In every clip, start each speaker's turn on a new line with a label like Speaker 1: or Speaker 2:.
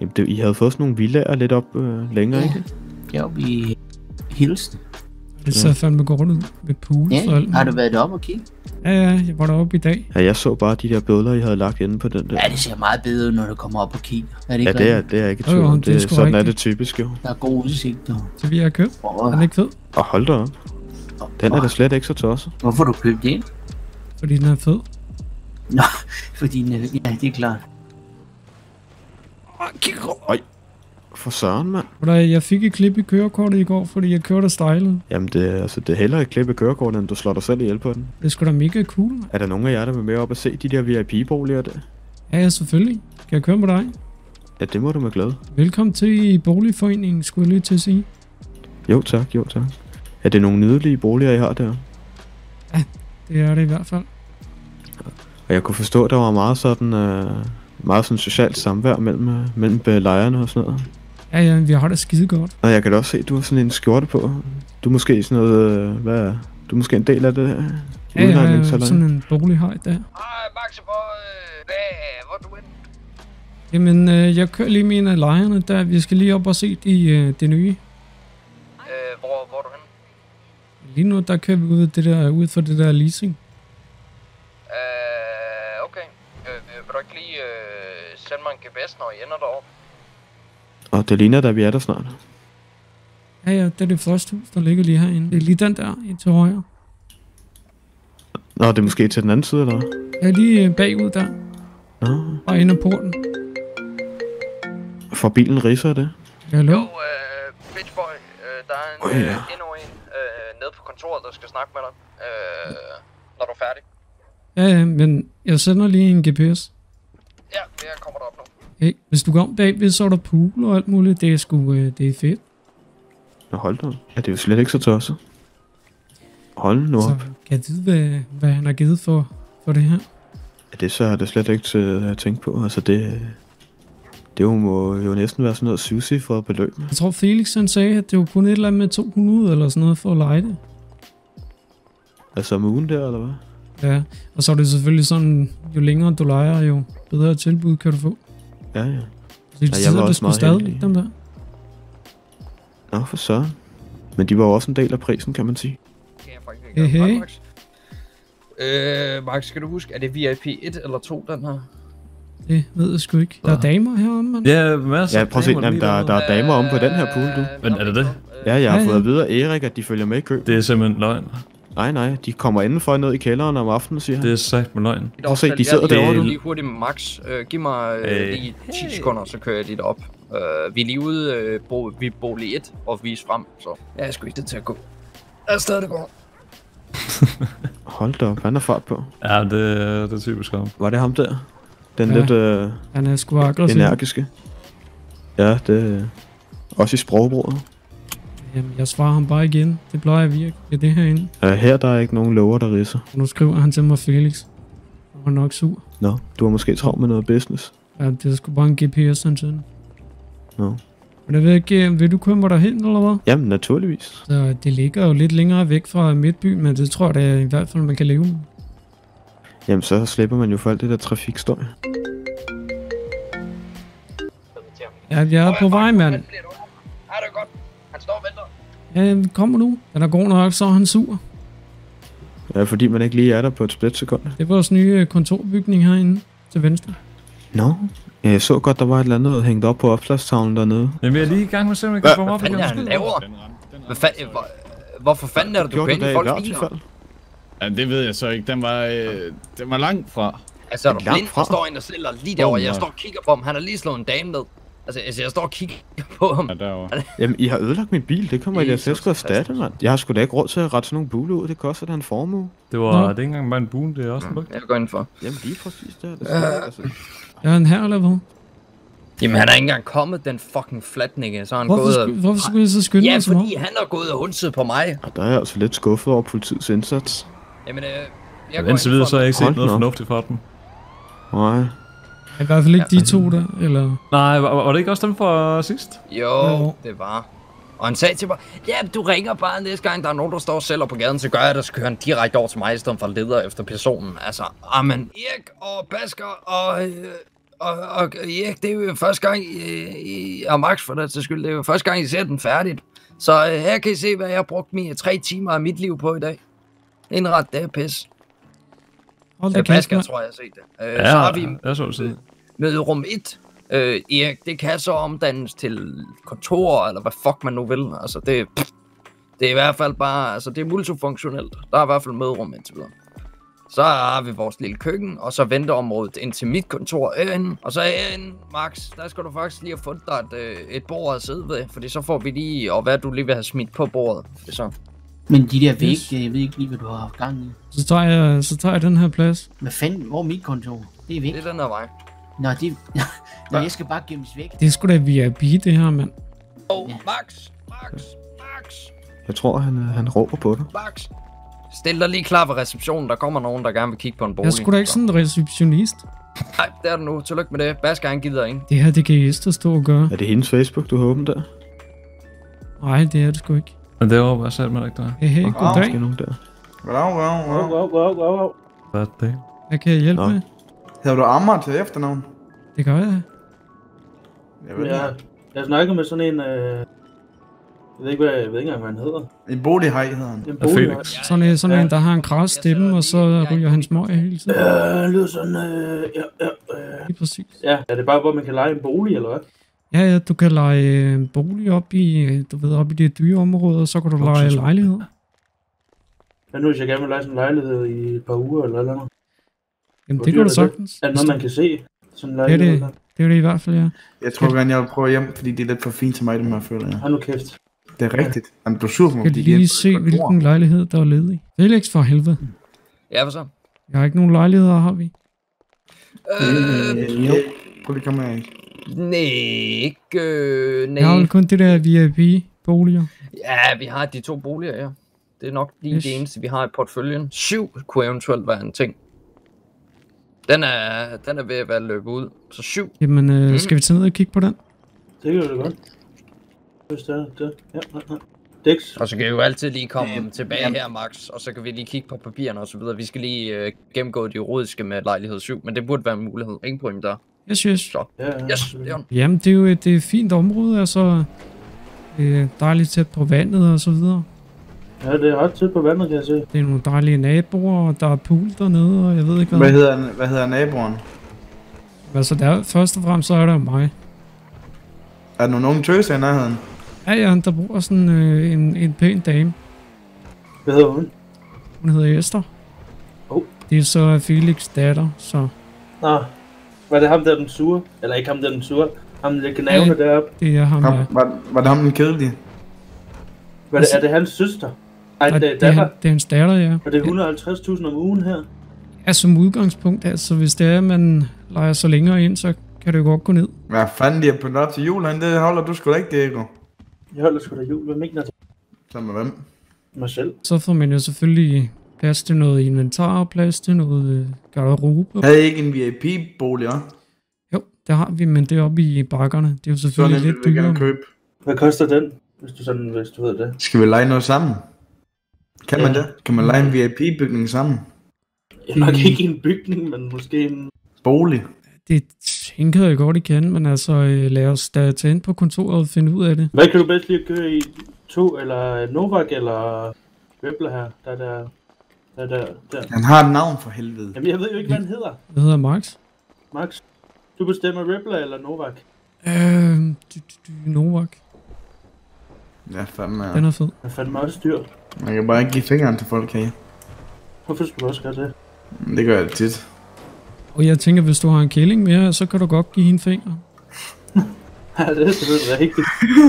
Speaker 1: Jamen, I havde fået sådan nogle villager lidt op længere, ikke?
Speaker 2: Ja, vi hilste.
Speaker 3: Det ser fandme godt ud ved pool.
Speaker 2: Ja, har du været deroppe og kigge?
Speaker 3: Ja, jeg var deroppe i dag.
Speaker 1: Ja, jeg så bare de der billeder, I havde lagt inde på den der.
Speaker 2: Ja, det ser meget bedre ud, når du kommer op og kigger. Er det
Speaker 1: Ja,
Speaker 2: ikke
Speaker 1: det er ikke tvivl. Sådan er det typisk jo.
Speaker 2: Der er god udsigt, og...
Speaker 3: Så vi har købt. Den er ikke fed.
Speaker 1: Og hold da op. Den er da slet ikke så tosset.
Speaker 2: Hvorfor har du købt den?
Speaker 3: Fordi den er fed.
Speaker 2: Nå, fordi den er... Ja, det er klart.
Speaker 1: Øj. For søren, mand.
Speaker 3: Jeg fik et klip i kørekortet i går, fordi jeg kørte stylet.
Speaker 1: Jamen, det er hellere et klip i kørekortet, end du slår dig selv ihjel på den.
Speaker 3: Det er sgu da mega cool, man.
Speaker 1: Er der nogen af jer, der vil med op og se de der VIP-boliger der?
Speaker 3: Ja, selvfølgelig. Kan jeg køre med dig?
Speaker 1: Ja, det må du med glæde.
Speaker 3: Velkommen til boligforeningen, skulle jeg lige til at sige.
Speaker 1: Jo tak. Er det nogle nydelige boliger, I har der?
Speaker 3: Ja, det er det i hvert fald.
Speaker 1: Og jeg kunne forstå, at der var meget sådan socialt samvær mellem lejerne og sådan noget.
Speaker 3: Ja, vi har det skide godt.
Speaker 1: Og jeg kan da også se, at du har sådan en skjorte på. Du er måske sådan noget, du er måske en del af det her?
Speaker 3: Ja, jeg er sådan en bolighaj der.
Speaker 4: Hej, Max, hvor er du henne?
Speaker 3: Jamen, jeg kører lige med en af lejerne der. Vi skal lige op og se det nye.
Speaker 4: Hvor er du henne?
Speaker 3: Lige nu, der kører vi ud for det der leasing.
Speaker 4: Okay. Vil du ikke lige sende mig en GPS, når I ender derovre?
Speaker 1: Og det ligner, da vi er der snart.
Speaker 3: Ja, det er det første hus, der ligger lige herinde. Det er lige den der, til højre.
Speaker 1: Nå, det er måske til den anden side, eller hvad?
Speaker 3: Ja, lige bagud der.
Speaker 1: Nå.
Speaker 3: Og ind ad porten.
Speaker 1: For bilen ridser det?
Speaker 3: Hallo?
Speaker 4: Jo, bitch boy, der er endnu en nede på kontoret, der skal snakke med dig, når du er færdig.
Speaker 3: Ja, men jeg sender lige en GPS.
Speaker 4: Ja, jeg kommer derop nu.
Speaker 3: Hey, hvis du går om bagved, så er der pool og alt muligt. Det er fedt.
Speaker 1: Nå, hold da. Ja, det er jo slet ikke så tosset. Hold nu op.
Speaker 3: Så kan jeg vide, hvad han har givet for det her?
Speaker 1: Ja, det så har det slet ikke til at tænke på. Altså, det må jo næsten være sådan noget sushi for at beløbe.
Speaker 3: Jeg tror, Felix han sagde, at det var kun et eller andet med 200 eller sådan noget for at lege det.
Speaker 1: Altså om ugen der, eller hvad?
Speaker 3: Ja, og så er det selvfølgelig sådan, jo længere du leger, jo bedre tilbud kan du få.
Speaker 1: Ja.
Speaker 3: Så jeg var også meget heldig. Dem der.
Speaker 1: Nå, for søren. Men de var jo også en del af prisen, kan man sige.
Speaker 3: Hey.
Speaker 4: Max, skal du huske, er det VIP 1 eller 2, den her?
Speaker 3: Det ved jeg sgu ikke. Der er damer heromme, mand.
Speaker 5: Ja, masser.
Speaker 1: Ja, prøv at se, der er damer om på den her pool, du.
Speaker 5: Men er det det?
Speaker 1: Ja, jeg har fået at vide af Erik, at de følger med i køb.
Speaker 5: Det er simpelthen løgn.
Speaker 1: Nej, de kommer indenfor ned i kælderen om aftenen, siger han.
Speaker 5: Det er sagt med løgn.
Speaker 1: Prøv at se, de sidder derovre, du.
Speaker 4: Lige hurtigt, Max. Giv mig lige 10 sekunder, så kører jeg dit op. Vi er lige ude ved bolig 1 og vise frem, så jeg er sgu ikke det til at gå. Jeg er stadig går.
Speaker 1: Hold da op, han er fart på.
Speaker 5: Ja, det er typisk ham.
Speaker 1: Var det ham der? Den lidt
Speaker 3: han er sgu aggressiv.
Speaker 1: Energiske. Ja, det også i sprogbruget.
Speaker 3: Jamen, jeg svarer ham bare igen. Det plejer jeg virkelig. Det er det herinde.
Speaker 1: Her der er ikke nogen lover, der ridser.
Speaker 3: Nu skriver han til mig Felix. Han var nok sur.
Speaker 1: Nå, du har måske travlt med noget business.
Speaker 3: Ja, det er sgu bare en GPS, han sender.
Speaker 1: Nå.
Speaker 3: Men jeg ved ikke, vil du komme derhen, eller hvad?
Speaker 1: Jamen, naturligvis.
Speaker 3: Så det ligger jo lidt længere væk fra midtbyen, men det tror jeg da i hvert fald, man kan leve med.
Speaker 1: Jamen, så slipper man jo for alt det der trafikstøj.
Speaker 3: Ja, jeg er på vej, mand.
Speaker 4: Ja, det er godt. Han står og venter.
Speaker 3: Ja, kommer nu. Den er god nok, så er han sur.
Speaker 1: Ja, fordi man ikke lige er der på et splitsekund.
Speaker 3: Det er vores nye kontorbygning herinde til venstre.
Speaker 1: Nå. Ja, jeg så godt, der var et eller andet hængt op på opslagstavlen dernede.
Speaker 5: Jamen, jeg er lige i gang med at se, om jeg kan få mig op igen.
Speaker 4: Hvad fanden er han laver? Hvorfor fanden er det, du kører ind i folks biler?
Speaker 6: Ja, det ved jeg så ikke. Den var langt fra.
Speaker 4: Altså, er du blind, der står en, der sælger lige derovre. Jeg står og kigger på ham. Han har lige slået en dame ned. Altså, jeg står og kigger på ham.
Speaker 6: Ja, derovre.
Speaker 1: Jamen, I har ødelagt min bil. Det kommer jeg til at skulle erstatte, mand. Jeg har sgu da ikke råd til at rette sådan nogle bule ud. Det koster da en formue.
Speaker 5: Det var ikke engang bare en bule, det er også en luk.
Speaker 4: Jeg går indenfor.
Speaker 1: Jamen, lige præcis der. Det altså.
Speaker 3: Er han her, eller hvad?
Speaker 4: Jamen, han er ikke engang kommet, den fucking flatnikke. Så han
Speaker 3: hvorfor skulle jeg så skynde mig så meget?
Speaker 4: Ja, fordi han har gået og hundset på mig.
Speaker 1: Og der er jeg altså lidt skuffet over politiets indsats.
Speaker 4: Jamen,
Speaker 5: jeg går indtil videre, så har jeg ikke set noget fornuftigt fra dem.
Speaker 1: Nej.
Speaker 3: I hvert fald ikke de to der, eller?
Speaker 5: Nej, var det ikke også dem fra sidst?
Speaker 4: Jo, det var. Og han sagde til mig, ja, du ringer bare næste gang, der er nogen, der står og sælger på gaden, så gør jeg det, så kører han direkte over til mig, i stedet for at lede efter personen. Altså, amen, Erik og Basker Og Erik, det er jo første gang, og Max for det til skyld, det er jo første gang, I ser den færdigt. Så her kan I se, hvad jeg har brugt mine 3 timer af mit liv på i dag. Indret, det er pis.
Speaker 3: Hold da
Speaker 4: Basker,
Speaker 3: kæft,
Speaker 4: tror jeg, jeg har set det. Så har vi
Speaker 5: jeg så det.
Speaker 4: møderum 1. Erik, det kan så omdannes til kontor, eller hvad fuck man nu vil. Altså, det er i hvert fald bare, altså, det er multifunktionelt. Der er i hvert fald møderum indtil videre. Så har vi vores lille køkken, og så venteområdet ind til mit kontor herinde. Og så herinde, Max, der skal du faktisk lige have fundet dig et bord at sidde ved, fordi så får vi lige, og hvad du lige vil have smidt på bordet. Så.
Speaker 2: Men de der vægge, jeg ved ikke lige, hvad du har haft gang i.
Speaker 3: Så tager jeg den her plads.
Speaker 2: Hvad fanden, hvor er mit kontor? Det er væk.
Speaker 4: Det er den her vej.
Speaker 2: Nå, Nå, jeg skal bare gemmes væk.
Speaker 3: Det er sgu da VIP, det her, mand.
Speaker 4: Ja. Max!
Speaker 1: Jeg tror, han råber på dig.
Speaker 4: Max! Stil dig lige klar ved receptionen, der kommer nogen, der gerne vil kigge på en bolig.
Speaker 3: Jeg er sgu da ikke sådan en receptionist.
Speaker 4: Nej, det er det nu. Tillykke med det. Basker, han gider ikke.
Speaker 3: Det her, det kan Esther stå og gøre.
Speaker 1: Er det hendes Facebook, du har åbent der?
Speaker 3: Nej, det er det sgu ikke.
Speaker 5: Men det var bare selv, man ikke der.
Speaker 3: Hey, goddag.
Speaker 1: Måske nogen der.
Speaker 5: Hvad er det?
Speaker 3: Hvad kan jeg hjælpe med?
Speaker 7: Hedder du Amager til efternavn?
Speaker 3: Det gør jeg.
Speaker 7: Jeg ved
Speaker 8: Ja, jeg snakker med sådan en, jeg ved ikke engang, hvad han hedder.
Speaker 7: En bolighej hedder han.
Speaker 8: En
Speaker 5: Felix.
Speaker 3: Sådan en, der har en græs stemme, og så ryger han smøg hele tiden.
Speaker 8: Ja, lyder sådan,
Speaker 3: Lige præcis.
Speaker 8: Ja, er det bare, hvor man kan lege en bolig, eller hvad?
Speaker 3: Ja, du kan lege en bolig op i, op i det dyre område, og så kan du lege lejligheder.
Speaker 8: Hvad nu, hvis jeg gerne vil lege sådan en lejlighed i et par uger, eller noget?
Speaker 3: Jamen, det kan du sagtens.
Speaker 8: Er det noget, man kan se? Sådan en
Speaker 3: Ja,
Speaker 8: lejlighed?
Speaker 3: det er det i hvert fald, ja.
Speaker 7: Jeg tror gerne, jeg vil prøve hjem, fordi det er lidt for fint til mig, det må jeg føle. Ja.
Speaker 8: Hold nu kæft.
Speaker 7: Det er rigtigt. Han blev sur for mig,
Speaker 3: Kan
Speaker 7: fordi
Speaker 3: lige se, hvilken lejlighed, der er ledig. Felix, for helvede.
Speaker 4: Ja, hvad så?
Speaker 3: Jeg har ikke nogen lejligheder, har vi?
Speaker 7: Jo, prøv lige at komme her.
Speaker 4: Nej, ikke...
Speaker 3: Jeg har vel kun det der VIP-boliger.
Speaker 4: Ja, vi har de 2 boliger, ja. Det er nok lige det eneste, vi har i portføljen. 7 kunne eventuelt være en ting. Den er ved at være løbet ud. Så 7.
Speaker 3: Jamen, skal vi tage ned og kigge på den?
Speaker 8: Det kan jo det godt. Hvis det er det. Ja. Dix.
Speaker 4: Og så kan vi jo altid lige komme tilbage her, Max. Og så kan vi lige kigge på papirerne og så videre. Vi skal lige gennemgå det juridiske med lejlighed 7. Men det burde være en mulighed. Ingen problem der.
Speaker 3: Yes.
Speaker 4: Så.
Speaker 8: Ja.
Speaker 4: Yes, Leon.
Speaker 3: Jamen, det er jo et fint område, altså. Dejligt tæt på vandet og så videre.
Speaker 8: Ja, det er ret tæt på vandet, kan jeg se.
Speaker 3: Det er nogle dejlige naboer, og der er pool dernede, og jeg ved ikke hvad.
Speaker 7: Hvad hedder naboen?
Speaker 3: Altså, først og fremmest så er der mig.
Speaker 7: Er der nogle unge tøser i nærheden?
Speaker 3: Ja, der bor sådan en pæn dame.
Speaker 8: Hvad hedder hun?
Speaker 3: Hun hedder Esther. Det er så Felix' datter, så...
Speaker 8: Nå, var det ham der den sure? Eller ikke ham der den sure? Ham der gnavne deroppe?
Speaker 3: Det er ham, ja.
Speaker 7: Var det ham den kedelige?
Speaker 8: Er det hans søster? Ej, det
Speaker 3: er hans datter, ja.
Speaker 8: Og det er 150.000 om ugen her?
Speaker 3: Ja, som udgangspunkt, altså hvis det er, at man leger så længere ind, så kan det jo godt gå ned.
Speaker 7: Hvad fanden, de har pyntet op til jul, det holder du sgu da ikke, Diego.
Speaker 8: Jeg holder sgu da jul, hvad mener du?
Speaker 7: Sammen med hvem?
Speaker 8: Mig selv.
Speaker 3: Så får man jo selvfølgelig plads til noget inventar, plads til noget garderobe.
Speaker 7: Havde I ikke en VIP-bolig, også?
Speaker 3: Jo, det har vi, men det er oppe i bakkerne. Det er jo selvfølgelig lidt dyrere.
Speaker 8: Hvad koster den, hvis du ved det?
Speaker 7: Skal vi lege noget sammen? Kan man det? Kan man lege en VIP-bygning sammen?
Speaker 8: Jeg nok ikke en bygning, men måske en...
Speaker 7: bolig?
Speaker 3: Det tænker jeg godt, I kan, men altså lad os da tage ind på kontoret og finde ud af det.
Speaker 8: Hvad kan du bedst lige at køre i? 2 eller Novak eller Ribble her? Der.
Speaker 7: Han har et navn for helvede.
Speaker 8: Jamen jeg ved jo ikke, hvad han hedder.
Speaker 3: Hvad hedder Max?
Speaker 8: Max, du bestemmer Ribble eller Novak?
Speaker 3: Novak.
Speaker 7: Ja, fandme.
Speaker 3: Den er fed.
Speaker 8: Jeg fandt mig også dyrt.
Speaker 7: Man kan bare ikke give fingeren til folk her.
Speaker 8: Hvorfor skulle du også gøre det?
Speaker 7: Det gør jeg tit.
Speaker 3: Og jeg tænker, hvis du har en kælling mere, så kan du godt give hende finger.
Speaker 8: Ja, det er selvfølgelig rigtigt.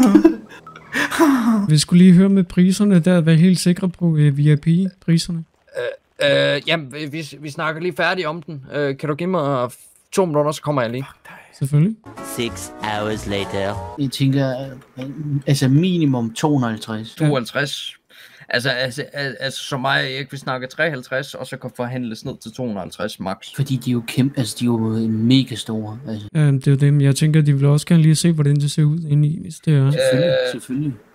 Speaker 3: Vi skulle lige høre med priserne der, være helt sikre på VIP-priserne.
Speaker 4: Jamen, vi snakker lige færdigt om den. Kan du give mig 2 minutter, så kommer jeg lige.
Speaker 3: Selvfølgelig.
Speaker 9: 6 hours later.
Speaker 2: Jeg tænker, altså minimum 250.
Speaker 4: 52. Altså som mig, ikke? Vi snakker 53, og så kan forhandles ned til 250 max.
Speaker 2: Fordi de er jo kæmpe, altså de er jo mega store. Altså.
Speaker 3: Det er jo dem. Jeg tænker, de vil også gerne lige se, hvordan det ser ud indeni, hvis det er.
Speaker 2: Selvfølgelig.
Speaker 4: Ja,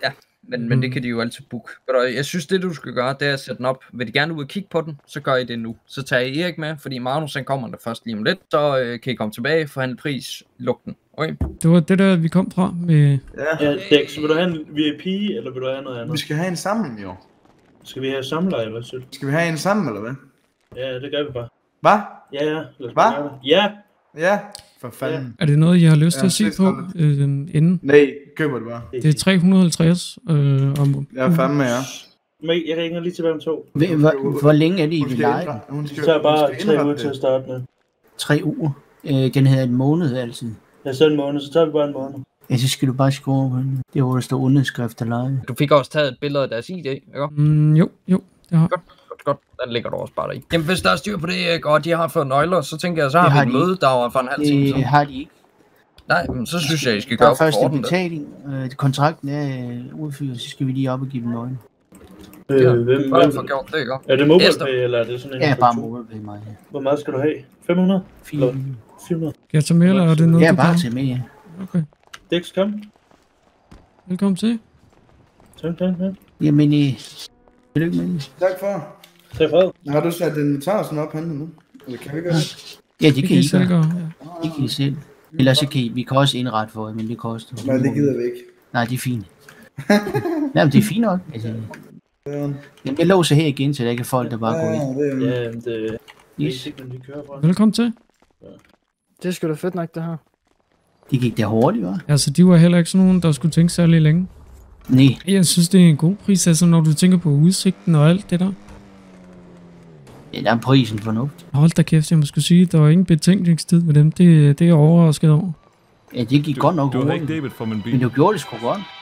Speaker 4: Men det kan de jo altid booke. Jeg synes, det du skal gøre, det er at sætte den op. Vil de gerne ud og kigge på den, så gør I det nu. Så tager I Erik med, fordi Magnus han kommer der først lige om lidt. Så kan I komme tilbage, forhandle pris, luk den. Okay?
Speaker 3: Det var det der, vi kom fra med...
Speaker 8: Ja, Dex, vil du have en VIP, eller vil du have noget andet?
Speaker 7: Vi skal have en sammen, jo.
Speaker 8: Skal vi have samleje, eller hvad?
Speaker 7: Skal vi have en sammen, eller hvad?
Speaker 8: Ja, det gør vi bare.
Speaker 7: Hvad?
Speaker 8: Ja, lad os
Speaker 7: Hvad?
Speaker 8: gøre det. Ja!
Speaker 7: Ja, for fanden.
Speaker 3: Er det noget, I har lyst til at se på inden?
Speaker 7: Nej, køber det bare.
Speaker 3: Det er 350 om...
Speaker 7: Jeg er fandme, ja.
Speaker 8: Men jeg ringer lige tilbage om 2.
Speaker 2: Hvor længe er det, I vil lege?
Speaker 8: Det tager bare 3 uger til at starte med.
Speaker 2: 3 uger? Den hedder en måned altid.
Speaker 8: Ja, så en måned, så tager vi bare en måned.
Speaker 2: Ja, så skal du bare skrive på den. Det er hvor der står underskrift og lege.
Speaker 4: Du fik også taget et billede af deres ID, ikke?
Speaker 3: Jo, det har.
Speaker 4: Godt. Den ligger du også bare der i. Jamen, hvis der er styr på det, og de har fået nøgler, så tænker jeg, så har vi et møde, der var for en halv time siden.
Speaker 2: Det har de ikke.
Speaker 4: Nej, men så synes jeg, I skal
Speaker 2: Der
Speaker 4: gøre
Speaker 2: er først
Speaker 4: på
Speaker 2: en
Speaker 4: orden.
Speaker 2: betaling. Kontrakten er udfyldt, så skal vi lige op og give dem nøglen.
Speaker 4: Hvem får gjort det, ikke?
Speaker 8: Er det MobilePay, eller er det sådan en...
Speaker 2: Ja, bare MobilePay mig, ja.
Speaker 8: Hvor meget skal du have? 500?
Speaker 2: 400.
Speaker 8: 400.
Speaker 3: Skal jeg tage med, eller er det noget,
Speaker 2: Ja,
Speaker 3: du
Speaker 2: bare
Speaker 3: kan?
Speaker 2: til med, ja.
Speaker 3: Okay.
Speaker 8: Dex, kom.
Speaker 3: Velkommen til.
Speaker 8: Tak.
Speaker 2: Jamen, tillykke med det.
Speaker 7: Tak for.
Speaker 8: Tak for.
Speaker 7: Har du sat inventarer op henne nu? Eller kan vi gøre det?
Speaker 2: Ja, det kan I
Speaker 3: selv
Speaker 2: gøre.
Speaker 3: gøre. Ja.
Speaker 2: Det kan I selv. Ellers så kan I, vi kan også indrette for jer, men det koster.
Speaker 7: Nej, det gider vi ikke.
Speaker 2: Nej, det er fint. Nej, men det er fint nok. Altså, jamen, jeg låser her igen, så der ikke er folk, der bare går ind.
Speaker 8: Ja, det er
Speaker 2: Yes.
Speaker 8: ikke, når de kører fra.
Speaker 3: Velkommen til.
Speaker 10: Det er sgu da fedt nok, det her.
Speaker 2: Det gik da hurtigt, hva'?
Speaker 3: Altså, de var heller ikke sådan nogen, der skulle tænke særlig længe.
Speaker 2: Nej.
Speaker 3: Jeg synes, det er en god pris, altså, når du tænker på udsigten og alt det der.
Speaker 2: Ja, der er prisen fornuft.
Speaker 3: Hold da kæft, jeg må skulle sige, der var ingen betænkningstid med dem. Det er jeg overrasket over.
Speaker 2: Ja, det gik godt nok
Speaker 5: Du har
Speaker 2: hurtigt.
Speaker 5: ikke debit for min bil.
Speaker 2: Men du gjorde det sgu godt.